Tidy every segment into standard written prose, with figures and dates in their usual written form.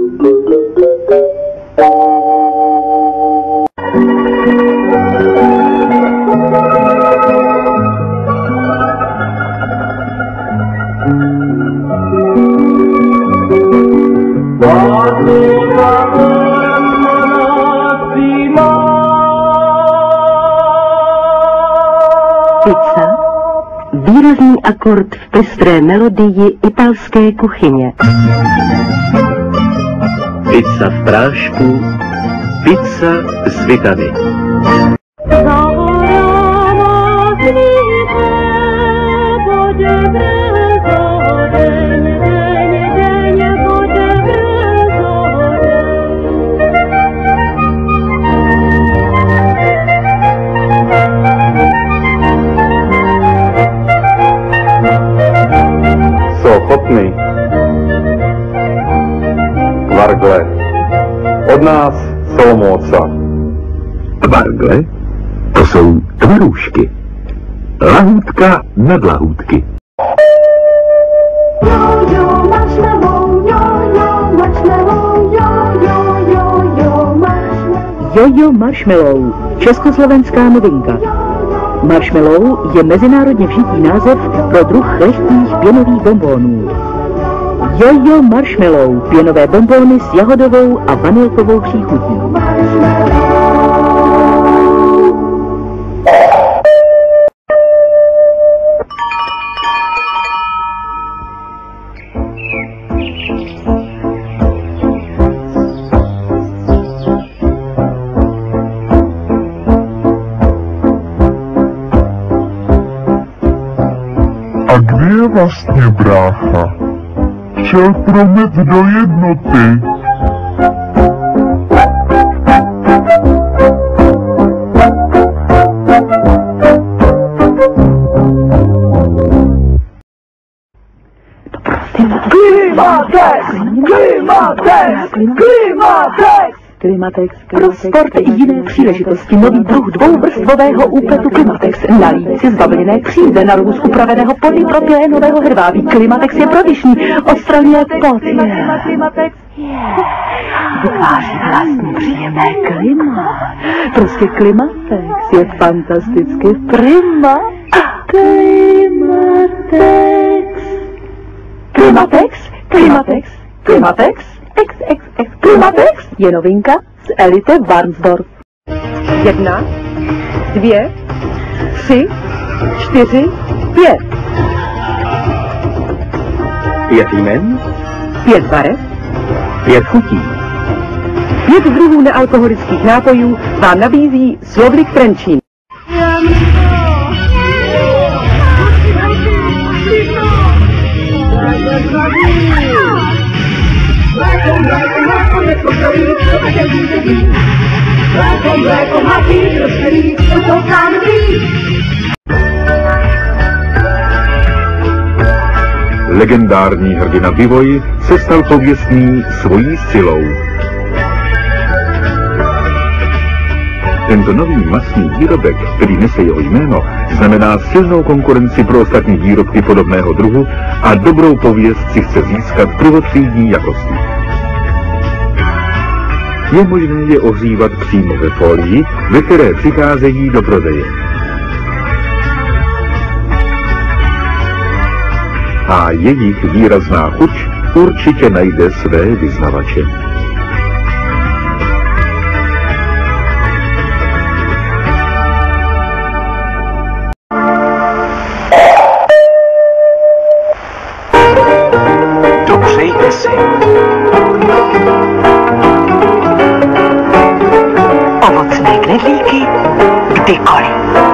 Pizza, výrazný akord v pestré melodii italské kuchyně. Pizza v prášku, pizza z Vitavy. Ochotný. Kvargle. Od nás z Olomouca. Kvargle? To jsou tvarůžky. Lahůdka nad lahůdky. Jojo marshmallow, československá novinka. Marshmallow je mezinárodně vžitý název pro druh lehkých pěnových bonbónů. Jojo marshmallow, pěnové bonbóny s jahodovou a vanilkovou příchutí. A kde je vlastně brácha? Šel promet do jednoty. Klimatex. Pro sport i jiné příležitosti nový druh dvouvrstvového úpletu Klimatex. Nalít si z bavlněné příze na růz upraveného polypropylénového hedvábí. Klimatex je prodyšný, odstraňuje pot. Klimatex vytváří vlastní příjemné klima. Prostě Klimatex je fantasticky prima. Klimatex. Klimatex je novinka z Elite Warnsdorf. 1, 2, 3, 4, 5. 5 jmen, 5 barev, 5 chutí. 5 druhů nealkoholických nápojů vám nabízí Slovlik Trenčín. Legendární hrdina Bivoji se stal pověstný svojí silou. Tento nový masný výrobek, který nese jeho jméno, znamená silnou konkurenci pro ostatní výrobky podobného druhu a dobrou pověst si chce získat prvotřídní jakostí. Je možné je ohřívat přímo ve folii, ve které přicházejí do prodeje. A jejich výrazná chuť určitě najde své vyznavače. Dopřejte si. Ovocné knedlíky kdykoliv.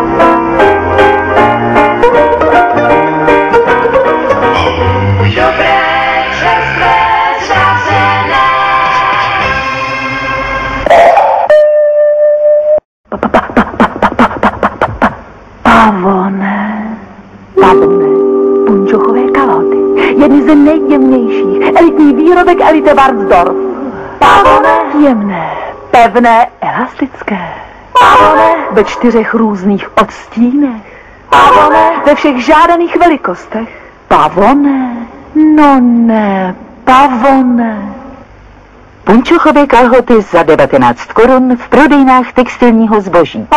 Pavone, punčochové kalhoty. Jedny z nejjemnějších. Elitní výrobek Elite Warnsdorf. Pavone. Jemné, pevné, elastické. Pavone. Ve 4 různých odstínech. Pavone. Ve všech žádaných velikostech. Pavone. No ne, Pavone. Punčuchové kalhoty za 19 korun v prodejnách textilního zboží.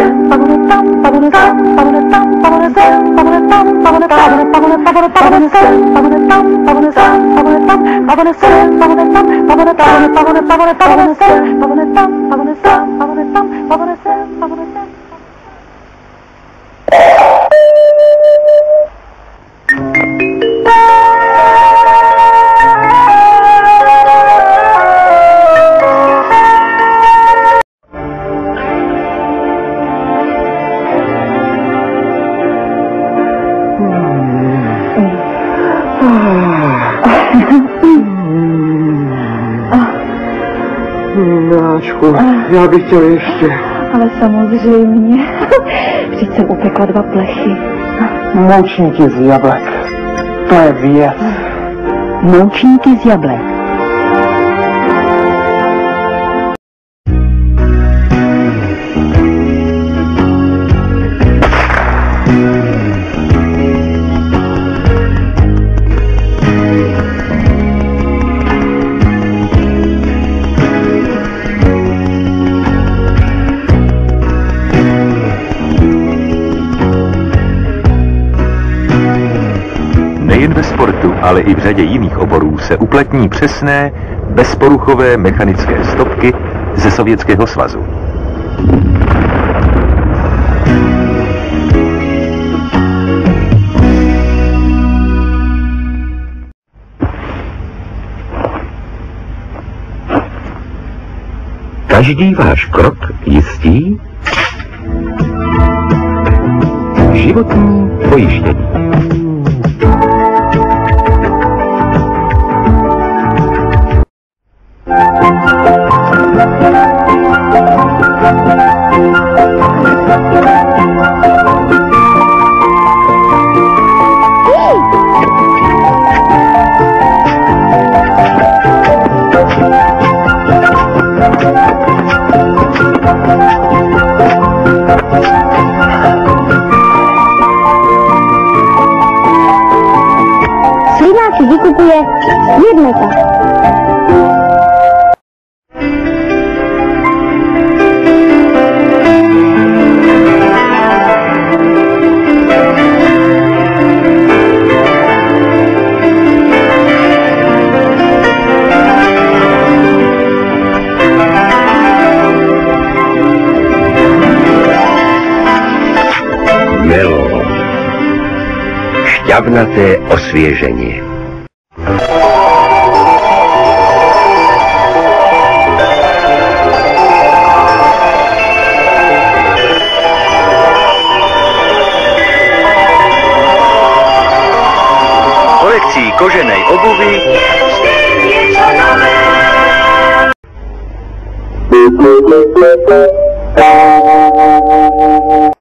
Miláčku, já bych chtěl ještě. Ale samozřejmě. Vždyť jsem upekla 2 plechy. Moučníky z jablek. To je věc. Moučníky z jablek. Nejen ve sportu, ale i v řadě jiných oborů se uplatní přesné, bezporuchové mechanické stopky ze Sovětského svazu. Každý váš krok jistí životní pojištění. Slimáky vykupuje Jednota. Melo. Šťavnaté osvěžení. Kolekcí koženej obuvy Vždyť něco nové.